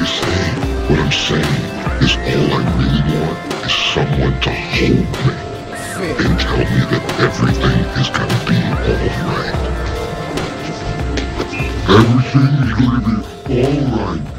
say. What I'm saying is all I really want is someone to hold me and tell me that everything is gonna be alright. Everything is gonna be alright.